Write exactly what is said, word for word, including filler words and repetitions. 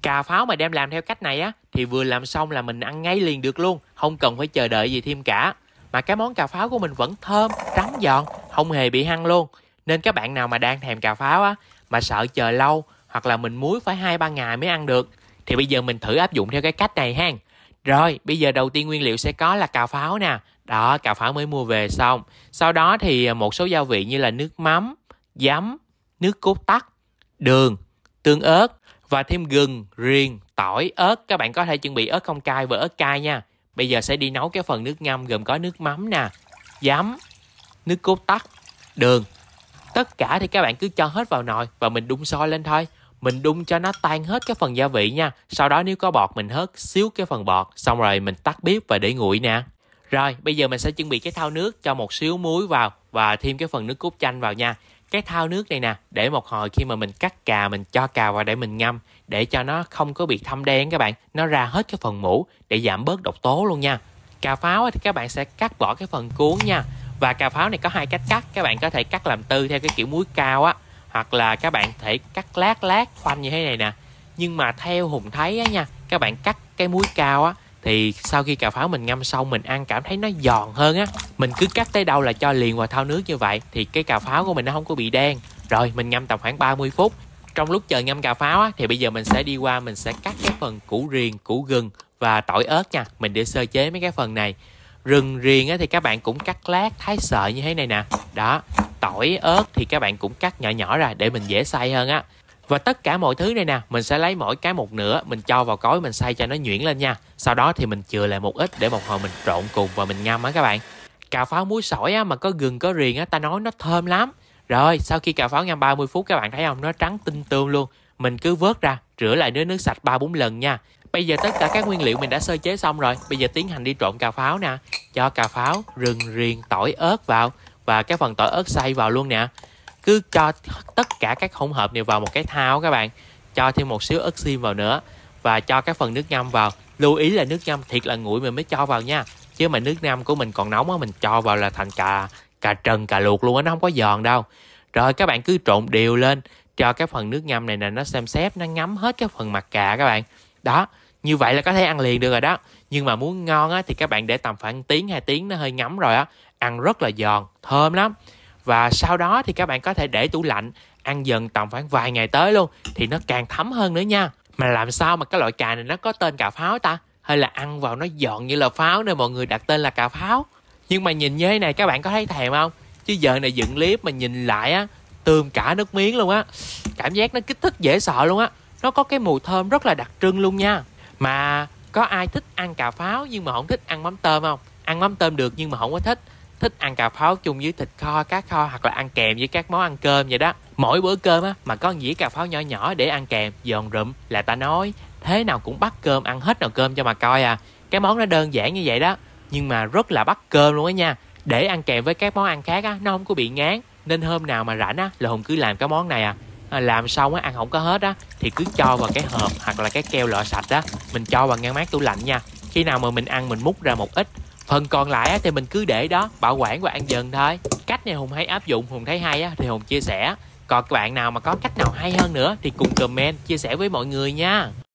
Cà pháo mà đem làm theo cách này á thì vừa làm xong là mình ăn ngay liền được luôn, không cần phải chờ đợi gì thêm cả. Mà cái món cà pháo của mình vẫn thơm, trắng giòn, không hề bị hăng luôn. Nên các bạn nào mà đang thèm cà pháo á mà sợ chờ lâu hoặc là mình muối phải hai ba ngày mới ăn được thì bây giờ mình thử áp dụng theo cái cách này ha. Rồi, bây giờ đầu tiên nguyên liệu sẽ có là cà pháo nè. Đó, cà pháo mới mua về xong. Sau đó thì một số gia vị như là nước mắm, giấm, nước cốt tắc, đường, tương ớt và thêm gừng, riềng, tỏi, ớt. Các bạn có thể chuẩn bị ớt không cay và ớt cay nha. Bây giờ sẽ đi nấu cái phần nước ngâm gồm có nước mắm nè, giấm, nước cốt tắc, đường. Tất cả thì các bạn cứ cho hết vào nồi và mình đun sôi lên thôi. Mình đun cho nó tan hết cái phần gia vị nha. Sau đó nếu có bọt mình hớt xíu cái phần bọt. Xong rồi mình tắt bếp và để nguội nè. Rồi bây giờ mình sẽ chuẩn bị cái thau nước, cho một xíu muối vào và thêm cái phần nước cốt chanh vào nha. Cái thau nước này nè, để một hồi khi mà mình cắt cà mình cho cà vào để mình ngâm, để cho nó không có bị thâm đen các bạn, nó ra hết cái phần mũ để giảm bớt độc tố luôn nha. Cà pháo thì các bạn sẽ cắt bỏ cái phần cuống nha. Và cà pháo này có hai cách cắt, các bạn có thể cắt làm tư theo cái kiểu muối cao á, hoặc là các bạn thể cắt lát lát khoanh như thế này nè. Nhưng mà theo Hùng thấy á nha, các bạn cắt cái muối cao á thì sau khi cà pháo mình ngâm xong mình ăn cảm thấy nó giòn hơn á. Mình cứ cắt tới đâu là cho liền vào thau nước như vậy thì cái cà pháo của mình nó không có bị đen. Rồi mình ngâm tầm khoảng ba mươi phút. Trong lúc chờ ngâm cà pháo á thì bây giờ mình sẽ đi qua mình sẽ cắt cái phần củ riềng, củ gừng và tỏi ớt nha. Mình để sơ chế mấy cái phần này. Rừng riềng á thì các bạn cũng cắt lát thái sợi như thế này nè. Đó, tỏi ớt thì các bạn cũng cắt nhỏ nhỏ ra để mình dễ xay hơn á. Và tất cả mọi thứ này nè, mình sẽ lấy mỗi cái một nửa, mình cho vào cối mình xay cho nó nhuyễn lên nha. Sau đó thì mình chừa lại một ít để một hồi mình trộn cùng và mình ngâm á các bạn. Cà pháo muối sỏi á mà có gừng có riềng á, ta nói nó thơm lắm. Rồi, sau khi cà pháo ngâm ba mươi phút các bạn thấy không, nó trắng tinh tươm luôn. Mình cứ vớt ra, rửa lại với nước sạch ba bốn lần nha. Bây giờ tất cả các nguyên liệu mình đã sơ chế xong rồi, bây giờ tiến hành đi trộn cà pháo nè. Cho cà pháo, rừng riềng, tỏi ớt vào và cái phần tỏi ớt xay vào luôn nè. Cứ cho tất cả các hỗn hợp này vào một cái thau các bạn. Cho thêm một xíu ớt xiêm vào nữa và cho cái phần nước ngâm vào. Lưu ý là nước ngâm thiệt là nguội mình mới cho vào nha. Chứ mà nước ngâm của mình còn nóng á, mình cho vào là thành cà cà trần cà luộc luôn á, nó không có giòn đâu. Rồi các bạn cứ trộn đều lên cho cái phần nước ngâm này nè nó xem xếp, nó ngấm hết cái phần mặt cà các bạn. Đó, như vậy là có thể ăn liền được rồi đó. Nhưng mà muốn ngon á thì các bạn để tầm khoảng tiếng hai tiếng nó hơi ngấm rồi á, ăn rất là giòn, thơm lắm. Và sau đó thì các bạn có thể để tủ lạnh ăn dần tầm khoảng vài ngày tới luôn thì nó càng thấm hơn nữa nha. Mà làm sao mà cái loại cà này nó có tên cà pháo ta? Hay là ăn vào nó giòn như là pháo nên mọi người đặt tên là cà pháo? Nhưng mà nhìn như thế này các bạn có thấy thèm không? Chứ giờ này dựng clip mà nhìn lại á, tươm cả nước miếng luôn á. Cảm giác nó kích thích dễ sợ luôn á. Nó có cái mùi thơm rất là đặc trưng luôn nha. Mà có ai thích ăn cà pháo nhưng mà không thích ăn mắm tôm không? Ăn mắm tôm được nhưng mà không có thích. Thích ăn cà pháo chung với thịt kho, cá kho hoặc là ăn kèm với các món ăn cơm vậy đó. Mỗi bữa cơm á mà có một dĩa cà pháo nhỏ nhỏ để ăn kèm, giòn rụm là ta nói thế nào cũng bắt cơm, ăn hết nồi cơm cho mà coi à. Cái món nó đơn giản như vậy đó, nhưng mà rất là bắt cơm luôn á nha. Để ăn kèm với các món ăn khác á, nó không có bị ngán. Nên hôm nào mà rảnh á là Hùng cứ làm cái món này à. À, làm xong á ăn không có hết á thì cứ cho vào cái hộp hoặc là cái keo lọ sạch á, mình cho vào ngăn mát tủ lạnh nha. Khi nào mà mình ăn mình múc ra một ít, phần còn lại á thì mình cứ để đó bảo quản và ăn dần thôi. Cách này Hùng hay áp dụng, Hùng thấy hay á thì Hùng chia sẻ. Còn các bạn nào mà có cách nào hay hơn nữa thì cùng comment chia sẻ với mọi người nha.